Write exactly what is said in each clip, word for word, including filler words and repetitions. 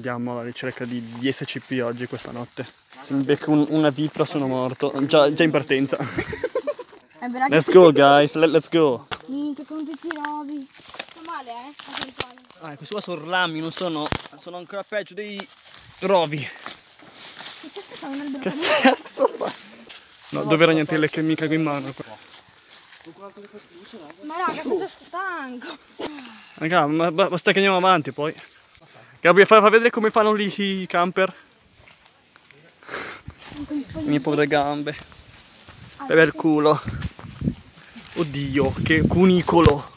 andiamo alla ricerca di, di S C P oggi, questa notte. Se mi becco un, una vipra sono morto, già, già in partenza. Let's go guys, Let, let's go. Minchia, con tutti i rovi. Fa male, eh? Ah, questi qua sono rami, non sono, sono ancora peggio dei rovi. Che cazzo fa? No, dove era niente che mi cago in mano. Ma raga, sono già stanco. Raga, ma basta che andiamo avanti poi. Gabriele, fa, fa vedere come fanno lì i camper. Le mie povere gambe. Beve il culo. Oddio, che cunicolo.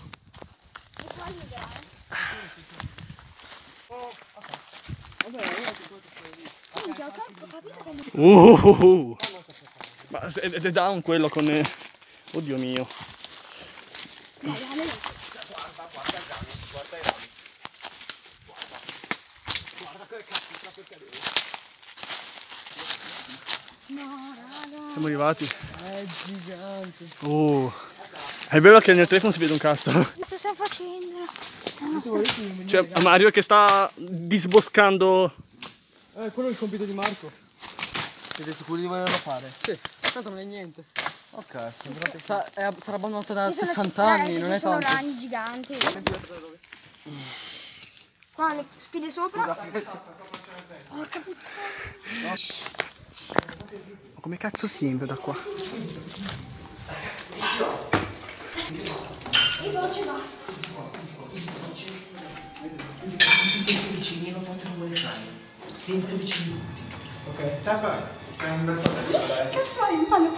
Uh, uh, uh. Ma è, è down quello con... Eh... Oddio mio. Guarda, guarda i rami, guarda i rami. Guarda. Guarda che cazzo sta per cadere. No, raga. Siamo arrivati. È gigante. Oh. È bello che nel telefono si vede un cazzo. Cosa stiamo facendo? Cioè, Mario che sta disboscando. Eh, quello è il compito di Marco. Siete sicuri di volerlo fare? Sì. Tanto non è niente. Ok. Sa, è, sarà abbandonata da sessanta anni, non è tanto. Ci sono ragni giganti. Qua le spide sopra. Porca puttana. Come cazzo si entra da qua? E dolce basta. Sempre vicini, non potete non stare. Sempre vicini. Ok. Aspetta. È un bel po'. Che fai male?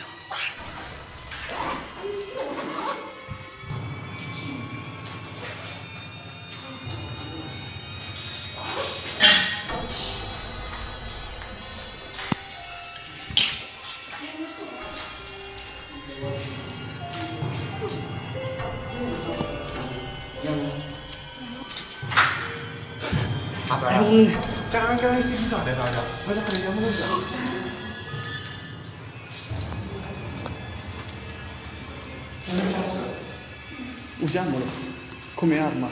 Ah, un... C'è anche la istitutore, raga. Guardate, vediamolo già. Usiamolo come arma.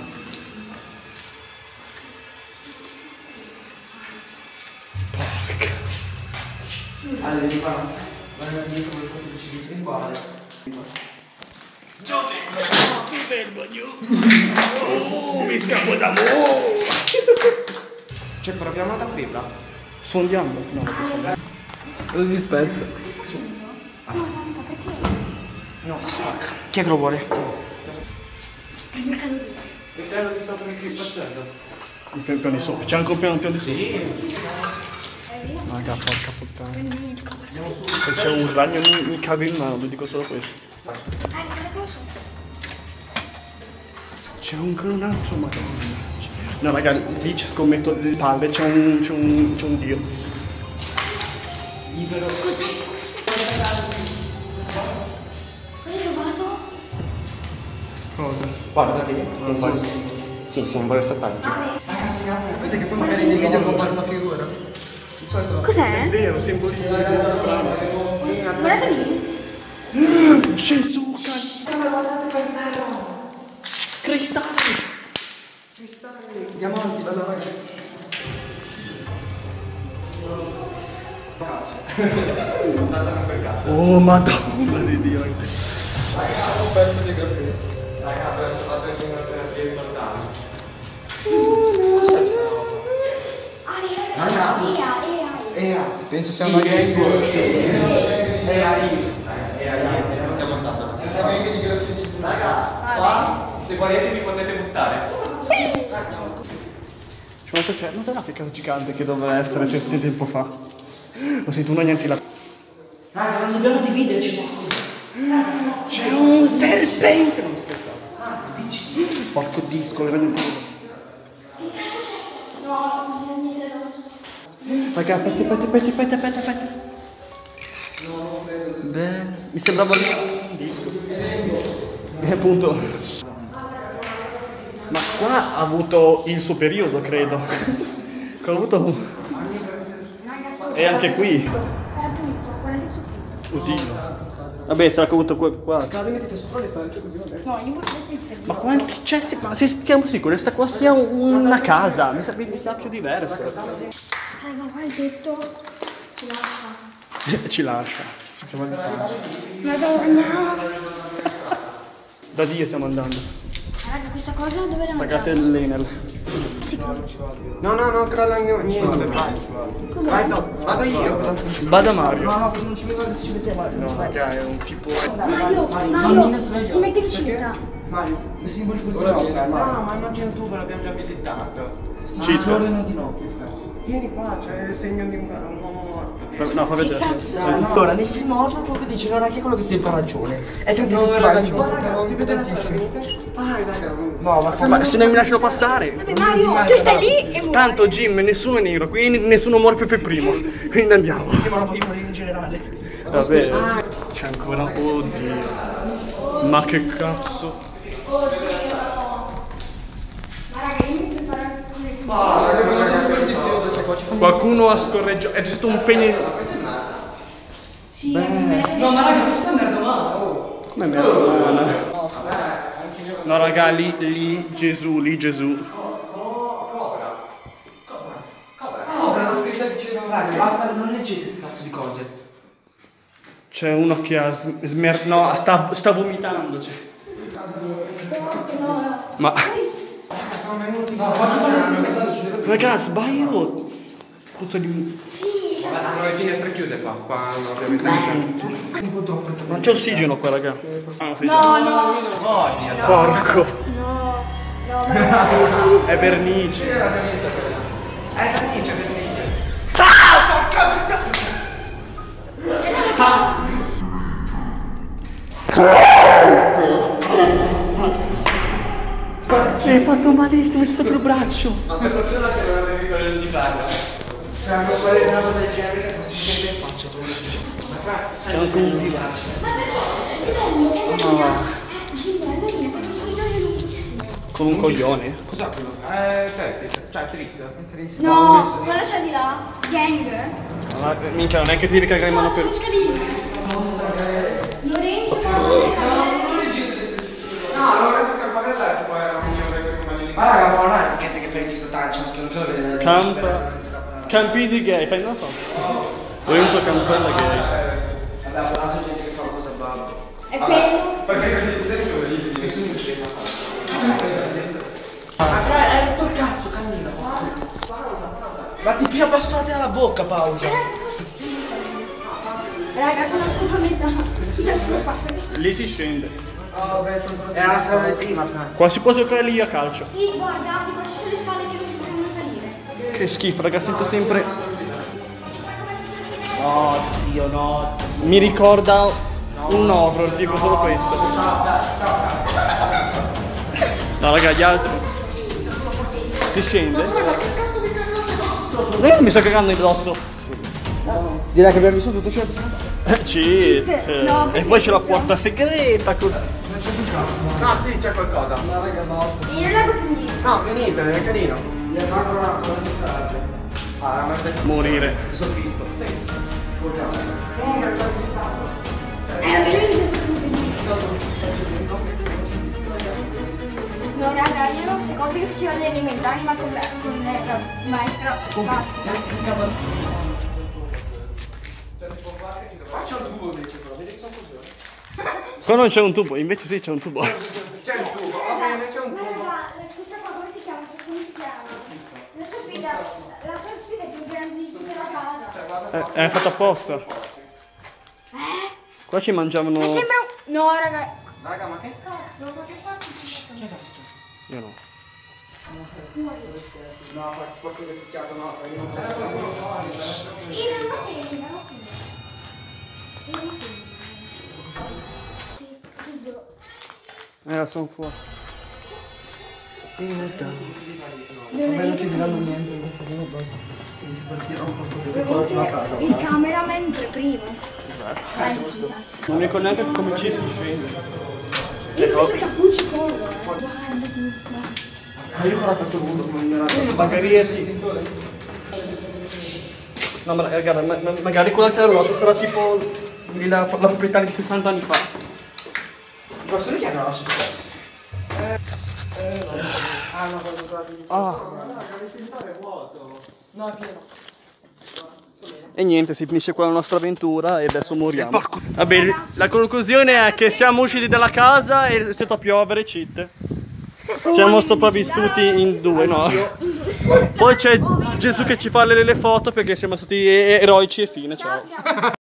Porca. Allora, di qua. Guarda dietro quel colpo ci dice uguale. Dove? Fermo giù. Oh, mi scappo da mo'. Cioè, proviamo ad aprirla. Sfondiamo, no, no, Lo dispezzo. no. Chi è che lo vuole? Prendi il calore. Il piano di sopra è qui facendo. Il piano, piano di sopra. C'è anche un piano, piano di sopra. Sì. Raga, porca puttana. Se c'è un ragno mi, mi cago in mano, vi dico solo questo. C'è anche un altro, madonna. No raga, lì ci scommetto le palle, c'è un, c'è un, c'è un dio. Cos'è? Cosa hai rubato? Cosa? Guarda lì. Simbolo. Sì, simbolo satanico. Sapete che poi magari nei video compare una figura? Cos'è? È vero, simboli strani. Guardate lì. Gesù, cazzo! Guardate per terra. Cristalli! Diamanti, bella raga. Oh madonna di Dio! Raga, un pezzo di caffè. Raga, abbiamo fatto il signor terapia totale. E A. Penso sia una Game Boy. E A I. E A I. Non ti ha mossato. Siamo anche di graffiti. Raga, qua, se volete vi potete buttare. Cioè, c'è, non che casa gigante che doveva essere tanto tempo fa. Ho sentito una niente là. Raga, non dobbiamo dividerci. C'è un serpente! Non scherzate. Porco disco, era niente. No, non mi credo rosso. Raga, aspetta, aspetta, aspetta, aspetta, aspetta, aspetta. Beh, mi sembrava lì un disco. E appunto. Ma qua ha avuto il suo periodo, credo. Che ha avuto. E anche qui. E appunto, guardate il soffitto. Oddio. Vabbè, sarà caduto qua. qua. Cade, mettete sopra le felpe così va bene. No, io voglio mettere. Ma quanti cessi? Ma se stiamo sicuri, questa qua sia una casa, mi sa, mi sa più diversa. Raga, qua il tetto ci lascia. Ci lascia. Madonna. Da Dio stiamo andando. Raga, questa cosa dove la Pagate l'Enel. No, no, non crolla niente. Vai, vai dopo. Vado io. Vada Mario. No, no, non ci vedo se ci mettiamo Mario. No, raga, è un tipo. Mario, Mario, ti metti in cinta. Mario, i simboli così. No, ma non c'è un tubo, l'abbiamo già visitato. Cita. Giorno di notte. Vieni qua, c'è il segno di un un uomo morto. No, fa vedere. Cazzo. Allora, nei film horror quello che dice non è anche quello che sempre ha ragione. È tanti No, tutti raga, ragione. raga, si vede tantissimo. Ah, raga. No, ma fa Ma se non mi lasciano passare. Vabbè, Mario, tu stai lì e muori. Tanto Jim, nessuno è nero, quindi nessuno muore più per primo. Quindi andiamo. sembra un po' di morire in generale. Vabbè, c'è ancora. Oddio. Ma che cazzo. Raga, io mi preparo come Qualcuno ha scorreggiato. È stato un pegno. Sì, No, ma raga, questa è merda umana, oh. Come merda. No, raga, lì, lì, Gesù, lì, Gesù. Cobra, la scritta vicino. Raga, basta, non leggete queste cazzo di cose. C'è uno che ha s- smer... No, sta, sta vomitando. Cioè. Ma. Raga, sbaglio. Puzza di. Hanno le finestre chiuse qua. Qua non ovviamente. Non c'è ossigeno qua, raga. Ah, non sei No, no, già. Porco. no, no, ma È vernice. È vernice, è vernice. Hai fatto malissimo, è stato per il braccio. Ma per fortuna che non avevi quello di farlo. Cioè, non fare una cosa del genere che non si sente in faccia. Ma fra, C'è anche un divano. Con un coglione. Cos'ha quello? Eh, semplice. Cioè, triste. no, quella c'è di là. Gang. Ma, minchia, non è che ti devi cagare in mano per. Lorenzo, No, Lorenzo Campanella tipo era un migliore come lì. Ma raga, ma non è anche che fai di satanici, non credo vedere. Camp. Campisi gay, fai una foto. Lorenzo Campella gay. Vabbè, però c'è gente che fa cosa babbo. è bello. Perché questi stessi sono bellissimi. Nessuno mi ci Ma fra, è rotto il cazzo, cammina. Ma ti pia bastonate nella bocca, pausa. Raga, sono scoperta. La scopa. Lì si scende. Era la strada di prima, fra. Qua si può giocare lì a calcio. Sì, guarda, di qua ci sono le scale che non si possono salire. Che schifo, raga, sento sempre. No, zio, no. Mi ricorda un horror, dico solo questo. No, raga, gli altri. Si scende. Io mi sto cagando addosso. Direi che abbiamo visto tutto, certo. Cheat. No, E poi c'è la porta segreta. con- No, sì, c'è qualcosa. Io non leggo più niente. No, finite, è carino. Ah, ma detto Morire. soffitto. No, raga, io non queste cose le facevo alle elementari, ma con la, con la maestra spastica. Faccio il tubo invece, però, vedi che sono così. Qua non c'è un tubo, invece sì c'è un tubo. C'è il tubo, va bene, c'è un tubo. Ma questa qua come si chiama? Come si chiama? La soffitta, la soffitta è più grande di tutta la casa. È, è fatto apposta. Qua ci mangiavano. Mi sembra un... No, raga. Raga, ma che? Cazzo, ma che cazzo? Io no. No, fa qualcosa che fischiato, no, io non posso. Era una femmina, una femmina. Era una femmina. Sì, giuro. Eh, sono fuori. In the dark. Non ci diranno niente, non basta. Il cameraman per primo. Grazie. Non mi ricordo neanche come ci si scende. Io faccio il cappuccio solo, eh. Guarda tutto. Ah, io ho raccolto il mondo come ignorante. Spaghetti. No, ma raga, ma- ma- magari quella carota sarà tipo la, la proprietaria di sessanta anni fa. Posso richiamare? Eh, eh, no. Ah, no, vado trovato di No, è pieno. E niente, si finisce qua la nostra avventura e adesso moriamo. Vabbè, la conclusione è che siamo usciti dalla casa e è iniziato a piovere, cheat. Siamo sopravvissuti in due, no? Poi c'è Gesù che ci fa le, le foto perché siamo stati eroici e fine, ciao.